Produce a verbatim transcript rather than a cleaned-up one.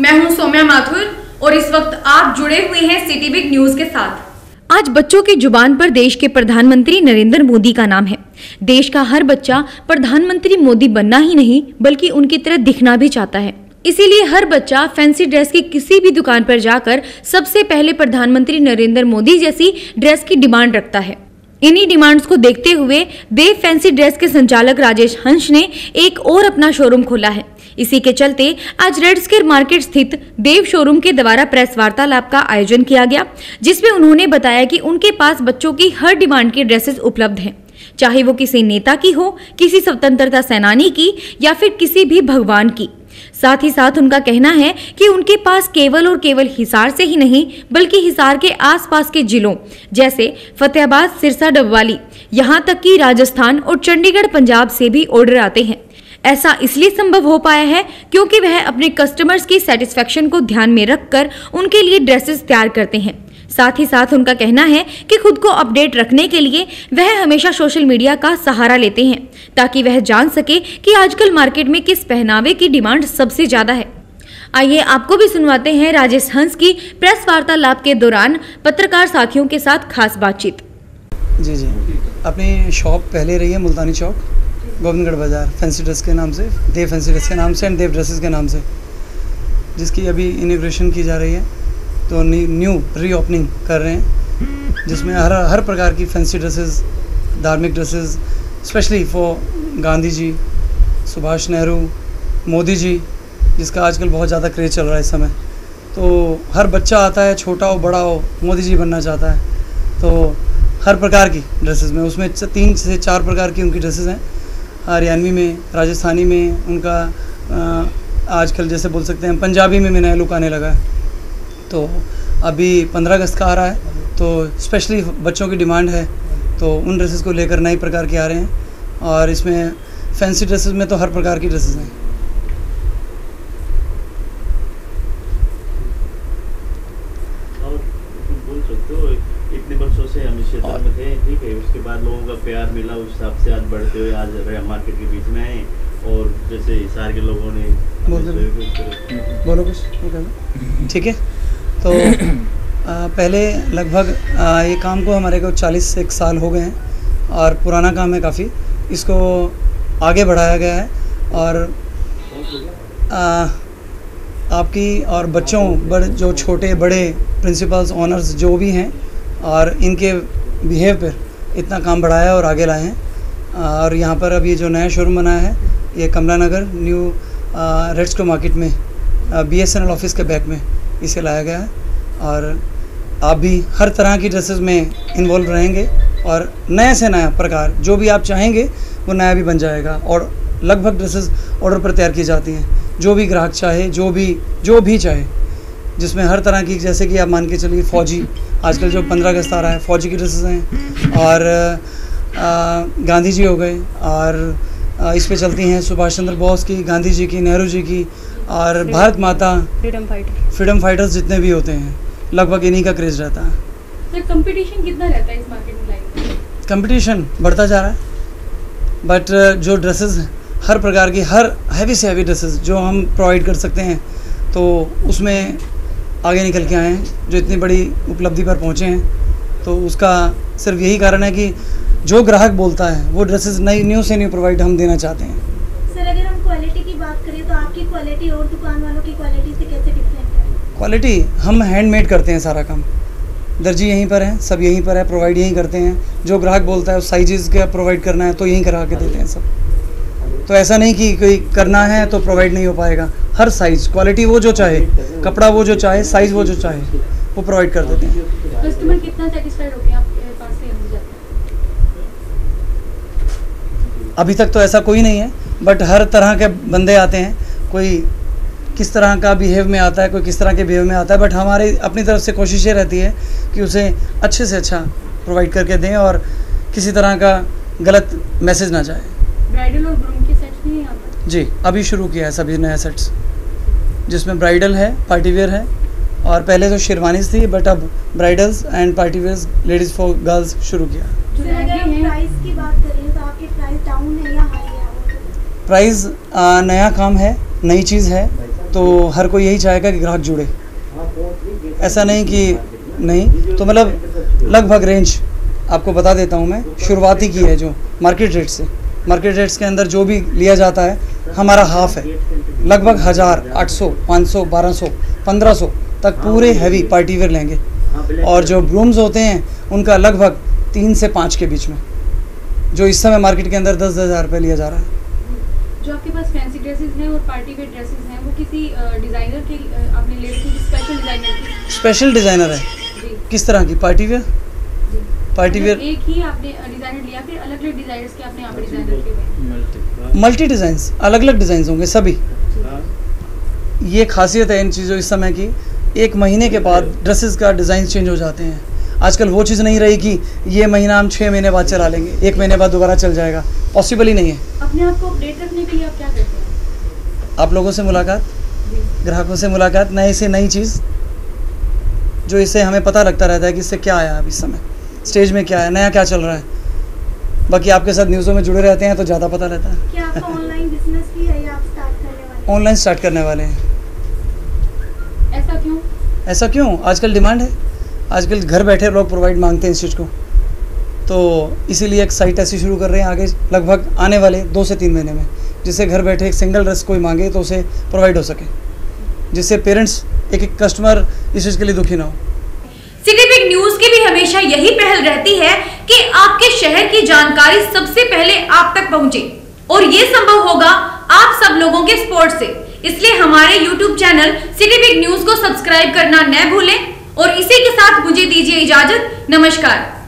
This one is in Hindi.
मैं हूं सौम्या माथुर और इस वक्त आप जुड़े हुए हैं सिटी बिग न्यूज के साथ। आज बच्चों की जुबान पर देश के प्रधानमंत्री नरेंद्र मोदी का नाम है। देश का हर बच्चा प्रधानमंत्री मोदी बनना ही नहीं बल्कि उनकी तरह दिखना भी चाहता है। इसीलिए हर बच्चा फैंसी ड्रेस की किसी भी दुकान पर जाकर सबसे पहले प्रधानमंत्री नरेंद्र मोदी जैसी ड्रेस की डिमांड रखता है। इन्हीं डिमांड्स को देखते हुए देव फैंसी ड्रेस के संचालक राजेश हंस ने एक और अपना शोरूम खोला है। इसी के चलते आज रेड स्क्वायर मार्केट स्थित देव शोरूम के द्वारा प्रेस वार्तालाप का आयोजन किया गया, जिसमें उन्होंने बताया कि उनके पास बच्चों की हर डिमांड की ड्रेसेस उपलब्ध हैं, चाहे वो किसी नेता की हो, किसी स्वतंत्रता सेनानी की या फिर किसी भी भगवान की। साथ ही साथ उनका कहना है कि उनके पास केवल और केवल हिसार से ही नहीं बल्कि हिसार के आसपास के जिलों जैसे फतेहाबाद, सिरसा, डबवाली, यहां तक कि राजस्थान और चंडीगढ़, पंजाब से भी ऑर्डर आते हैं। ऐसा इसलिए संभव हो पाया है क्योंकि वह अपने कस्टमर्स की सेटिस्फेक्शन को ध्यान में रखकर उनके लिए ड्रेसेस तैयार करते हैं। साथ ही साथ उनका कहना है कि खुद को अपडेट रखने के लिए वह हमेशा सोशल मीडिया का सहारा लेते हैं ताकि वह जान सके कि आजकल मार्केट में किस पहनावे की डिमांड सबसे ज्यादा है। आइए आपको भी सुनवाते हैं राजेश हंस की प्रेस वार्तालाप के दौरान पत्रकार साथियों के साथ खास बातचीत। जी जी अपनी शॉप पहले रही है मुल्तानी चौक, गोविंदगढ़ बाज़ार, फैंसी ड्रेस के नाम से, देव फैंसी ड्रेस के नाम से एंड देव ड्रेसेस के नाम से, जिसकी अभी इनॉग्रेशन की जा रही है। तो न्यू रीओपनिंग कर रहे हैं जिसमें हर हर प्रकार की फैंसी ड्रेसेस, धार्मिक dresses, specially for Gandhi ji, Subhash Nehru, Modi ji, जिसका आजकल बहुत ज़्यादा क्रेज़ चल रहा है इस समय। तो हर बच्चा आता है, छोटा हो बड़ा हो, मोदी जी बनना चाहता है। तो हर प्रकार की ड्रेसेस में, उसमें तीन से चार प्रकार की उनकी ड्रेसेस हैं। हरियाणवी में, राजस्थानी में, उनका आ, आजकल जैसे बोल सकते हैं पंजाबी में नया लुक आने लगा है। तो अभी पंद्रह अगस्त का आ रहा है तो स्पेशली बच्चों की डिमांड है, तो उन ड्रेसेस को लेकर नई प्रकार के आ रहे हैं। और इसमें फैंसी ड्रेसेस में तो हर प्रकार की ड्रेसेस हैं। इतने वर्षों से हम इस क्षेत्र में थे, ठीक है, उसके बाद लोगों का प्यार मिला, उस हिसाब से आज बढ़ते हुए आज मार्केट के बीच में आए। और जैसे हिसार के लोगों ने बोलो कुछ, ठीक है। तो आ, पहले लगभग आ, ये काम को हमारे को चालीस एक साल हो गए हैं और पुराना काम है काफ़ी, इसको आगे बढ़ाया गया है। और आ, आपकी और बच्चों बड़े जो छोटे बड़े प्रिंसिपल्स, ऑनर्स जो भी हैं और इनके बिहेव पर इतना काम बढ़ाया और आगे लाए हैं। और यहाँ पर अभी जो नया शोरूम बनाया है ये Kamla Nagar new Red Square market में B S N L office के बैक में इसे लाया गया है। और आप भी हर तरह की ड्रेसेस में इन्वॉल्व रहेंगे और नए से नया प्रकार जो भी आप चाहेंगे वो नया भी बन जाएगा। और लगभग ड्रेसेस ऑर्डर पर तैयार की जाती हैं, जो भी ग्राहक चाहे, जो भी जो भी चाहे, जिसमें हर तरह की, जैसे कि आप मान के चलिए फौजी, आजकल जो पंद्रह अगस्त आ रहा है, फौजी की ड्रेसेस हैं। और आ, गांधी जी हो गए और आ, इस पे चलती हैं सुभाष चंद्र बोस की, गांधी जी की, नेहरू जी की और भारत माता, फ्रीडम फाइटर फ्रीडम फाइटर्स जितने भी होते हैं, लगभग इन्हीं का क्रेज़ रहता है। सर कंपटीशन कितना रहता है इस मार्केट में? लाइन कंपटीशन बढ़ता जा रहा है, बट जो ड्रेसेस हर प्रकार की, हर हैवी से हैवी ड्रेसेस जो हम प्रोवाइड कर सकते हैं, तो उसमें आगे निकल के आए हैं, जो इतनी बड़ी उपलब्धि पर पहुँचे हैं। तो उसका सिर्फ यही कारण है कि जो ग्राहक बोलता है वो ड्रेसेस नई न्यू से न्यू प्रोवाइड हम देना चाहते हैं। सर अगर हम क्वालिटी की बात करें तो आपकी क्वालिटी और दुकान वालों की क्वालिटी से कैसे डिफरेंट है? क्वालिटी हम हैंडमेड करते हैं, सारा काम दर्जी यहीं पर है, सब यहीं पर है, प्रोवाइड यहीं करते हैं। जो ग्राहक बोलता है उस साइजेस का प्रोवाइड करना है तो यहीं करा के देते हैं सब। तो ऐसा नहीं कि कोई करना है तो प्रोवाइड नहीं हो पाएगा। हर साइज़, क्वालिटी वो जो चाहे, कपड़ा वो जो चाहे, साइज़ वो जो चाहे, वो प्रोवाइड कर देते हैं। कस्टमर कितना सेटिस्फाइड होके आपके पास से हम जाते हैं? अभी तक तो ऐसा कोई नहीं है, बट हर तरह के बंदे आते हैं। कोई किस तरह का बिहेव में आता है, कोई किस तरह के बिहेव में आता है, बट हमारी अपनी तरफ से कोशिश ये रहती है कि उसे अच्छे से अच्छा प्रोवाइड करके दें और किसी तरह का गलत मैसेज ना जाए। ब्राइडल और ग्रूम के सेट्स भी यहाँ पर? जी, अभी शुरू किया है सभी नया सेट्स, जिसमें ब्राइडल है, पार्टी वेयर है, और पहले तो शेरवानीज थी बट अब bridals and party wears, ladies for girls शुरू किया। सर अगर हम प्राइस की बात करें तो आपके प्राइस डाउन है या हाई है? प्राइस नया काम है, नई चीज़ है, तो हर कोई यही चाहेगा कि ग्राहक जुड़े, ऐसा नहीं कि नहीं। तो मतलब लगभग रेंज आपको बता देता हूँ मैं, शुरुआती की है जो मार्केट रेट से, मार्केट रेट्स के अंदर जो भी लिया जाता है हमारा हाफ है, लगभग हज़ार, आठ सौ, पाँच सौ, बारह सौ, पंद्रह सौ तक पूरे हैवी पार्टी वेयर लेंगे। और जो ब्रूम्स होते हैं उनका लगभग तीन से पाँच के बीच में, जो इस समय मार्केट के अंदर दस दस हज़ार रुपये लिया जा रहा है। जो आपके पास फैंसी ड्रेसेस हैं और पार्टी वेयर ड्रेसेस हैं, वो किसी डिज़ाइनर के अ, आपने ले रखी, स्पेशल डिज़ाइनर की? स्पेशल डिज़ाइनर है। जी किस तरह की? Party wear. जी पार्टी वेयर एक ही आपने डिज़ाइनर लिया, फिर अलग अलग डिज़ाइनर्स के आपने यहाँ पे डिज़ाइन रखे हुए हैं? मल्टी डिज़ाइंस, अलग अलग डिज़ाइंस होंगे सभी। ये खासियत है इन चीज़ों इस समय की, एक महीने के बाद ड्रेसेस का डिज़ाइन चेंज हो जाते हैं। आजकल वो चीज़ नहीं रही कि ये महीना हम छः महीने बाद चला लेंगे, एक महीने बाद दोबारा चल जाएगा, पॉसिबल ही नहीं है। अपने आप को अपडेट रखने के लिए आप क्या करते हैं? आप लोगों से मुलाकात, ग्राहकों से मुलाकात, नए से नई चीज़ जो इससे हमें पता लगता रहता है कि इससे क्या आया, अभी इस समय स्टेज में क्या है, नया क्या चल रहा है। बाकी आपके साथ न्यूज़ों में जुड़े रहते हैं तो ज़्यादा पता रहता है। क्या आपका ऑनलाइन बिजनेस भी है या आप स्टार्ट करने वाले हैं? ऑनलाइन स्टार्ट करने वाले हैं। ऐसा क्यों? ऐसा क्यों? आजकल डिमांड है, आजकल घर बैठे लोग प्रोवाइड मांगते हैं इस चीज़ को, तो इसीलिए एक साइट ऐसी शुरू कर रहे हैं आगे लगभग आने वाले दो से तीन महीने में, जिससे घर बैठे एक सिंगल ड्रेस कोई मांगे तो उसे प्रोवाइड हो सके, जिससे पेरेंट्स एक एक कस्टमर इस चीज़ के लिए दुखी ना हो। सिटी बिग न्यूज की भी हमेशा यही पहल रहती है कि आपके शहर की जानकारी सबसे पहले आप तक पहुंचे, और ये संभव होगा आप सब लोगों के सपोर्ट से। इसलिए हमारे YouTube channel City Big News को सब्सक्राइब करना न भूलें, और इसी के साथ मुझे दीजिए इजाजत। नमस्कार।